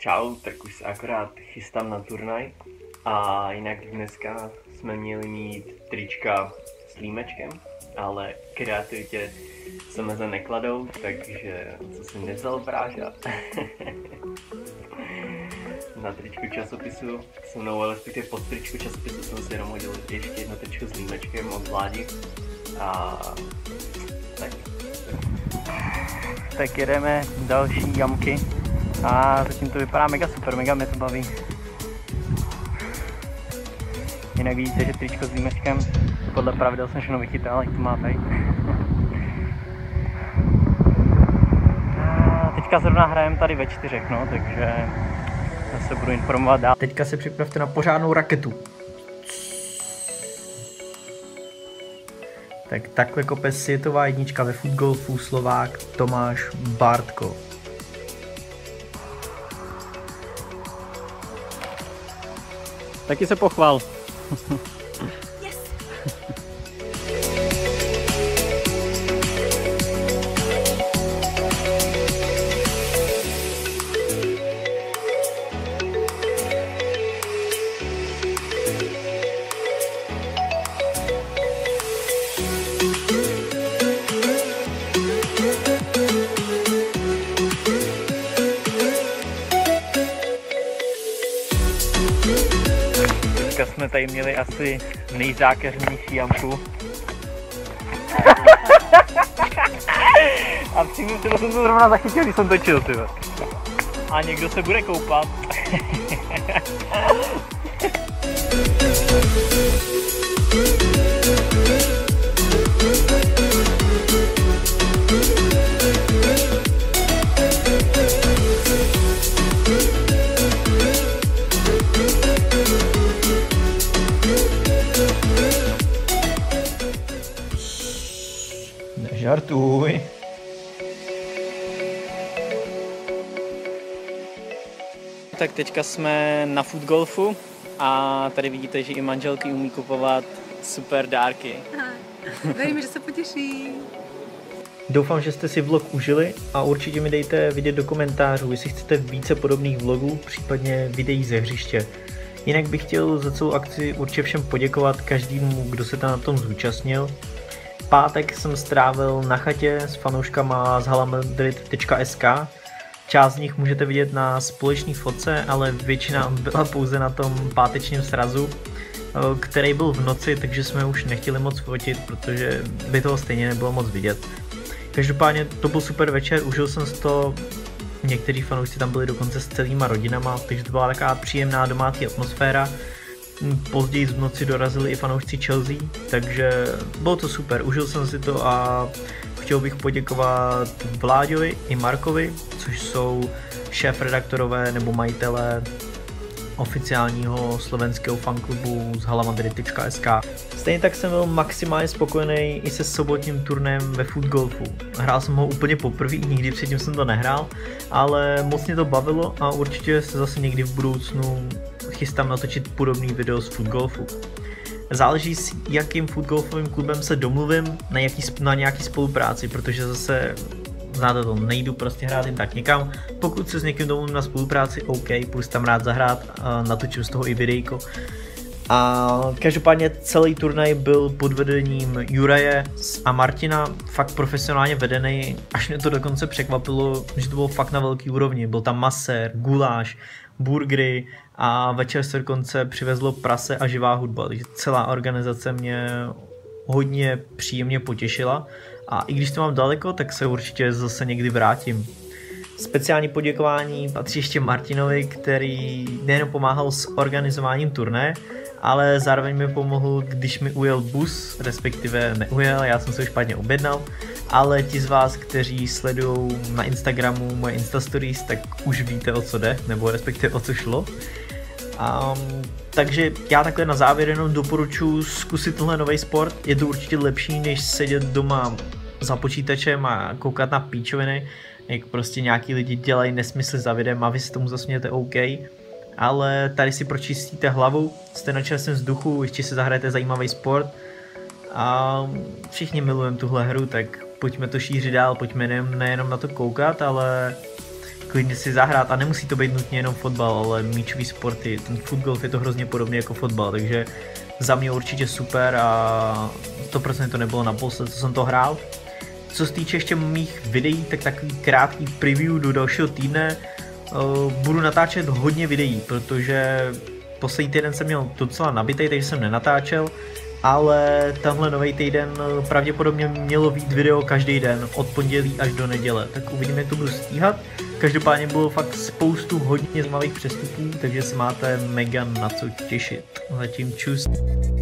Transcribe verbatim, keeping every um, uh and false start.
Čau, tak už se akorát chystám na turnaj a jinak dneska jsme měli mít trička s límečkem, ale kreativitě se meze nekladou, takže co jsem nevzal Bráža. Na tričku časopisu se mnou, ale respektive pod tričku časopisu jsem si jenom hodil ještě jedno tričko s límečkem od Vládi a tak. Tak jedeme další jamky a zatím to vypadá mega super, mega mě to baví. Jinak vidíte, že tričko s límečkem, podle pravidel jsem všechno vychytal, jak to má být. A teďka zrovna hrajeme tady ve čtyřech, no, takže se budu informovat dál. Teďka se připravte na pořádnou raketu. Tak takhle kope světová jednička ve fotgolfu Slovák Tomáš Bartko. Taky se pochval. Teďka jsme tady měli asi nejzákeřnější jamku. A přímo jsem to zrovna zachytil, když jsem točil, ty. A někdo se bude koupat. Nežartuj. Tak teďka jsme na fotgolfu a tady vidíte, že i manželky umí kupovat super dárky. Věřím, že se potěší. Doufám, že jste si vlog užili a určitě mi dejte vidět do komentářů, jestli chcete více podobných vlogů, případně videí ze hřiště. Jinak bych chtěl za celou akci určitě všem poděkovat každému, kdo se tam na tom zúčastnil. Pátek jsem strávil na chatě s fanouškama z halamadrid tečka es ká. Část z nich můžete vidět na společné fotce, ale většina byla pouze na tom pátečním srazu, který byl v noci, takže jsme už nechtěli moc fotit, protože by toho stejně nebylo moc vidět. Každopádně to byl super večer, užil jsem si to, někteří fanoušci tam byli dokonce s celýma rodinama, takže to byla taková příjemná domácí atmosféra. Později v noci dorazili i fanoušci Chelsea, takže bylo to super, užil jsem si to a chtěl bych poděkovat Vláďovi i Markovi, což jsou šéfredaktorové nebo majitelé oficiálního slovenského fanklubu z halamadrid tečka es ká. Stejně tak jsem byl maximálně spokojený i se sobotním turnem ve fotgolfu. Hrál jsem ho úplně poprvé, nikdy předtím jsem to nehrál, ale moc mě to bavilo a určitě se zase někdy v budoucnu chystám natočit podobný video z fotgolfu. Záleží s jakým fotgolfovým klubem se domluvím na, jaký, na nějaký spolupráci, protože zase znáte to, nejdu prostě hrát jen tak někam. Pokud se s někým domluvím na spolupráci, OK, půjdu tam rád zahrát a natočím z toho i videjko. A každopádně celý turnaj byl pod vedením Juraje a Martina, fakt profesionálně vedený, až mě to dokonce překvapilo, že to bylo fakt na velký úrovni. Byl tam masér, guláš, burgery a večer se dokonce přivezlo prase a živá hudba, takže celá organizace mě hodně příjemně potěšila a i když to mám daleko, tak se určitě zase někdy vrátím. Speciální poděkování patří ještě Martinovi, který nejen pomáhal s organizováním turné, ale zároveň mi pomohl, když mi ujel bus, respektive neujel, já jsem se ho špatně objednal, ale ti z vás, kteří sledují na Instagramu moje Instastories, tak už víte, o co jde, nebo respektive o co šlo. Um, takže já takhle na závěr jenom doporučuji zkusit tenhle nový sport, je to určitě lepší, než sedět doma za počítačem a koukat na píčoviny, jak prostě nějaký lidi dělají nesmysly za videem a vy si tomu zasmějete OK. Ale tady si pročistíte hlavu, jste na čerstvém vzduchu, ještě si zahrajete zajímavý sport a všichni milujeme tuhle hru, tak pojďme to šířit dál, pojďme nejenom na to koukat, ale klidně si zahrát a nemusí to být nutně jenom fotbal, ale míčový sporty. Ten footgolf je to hrozně podobný jako fotbal, takže za mě určitě super a sto procent to nebylo naposled, co jsem to hrál. Co se týče ještě mých videí, tak takový krátký preview do dalšího týdne. Uh, budu natáčet hodně videí, protože poslední týden jsem měl docela nabitej, takže jsem nenatáčel, ale tenhle nový týden pravděpodobně mělo být video každý den, od pondělí až do neděle, tak uvidíme, jak to budu stíhat. Každopádně bylo fakt spoustu hodně zajímavých přestupů, takže se máte mega na co těšit. Zatím čus.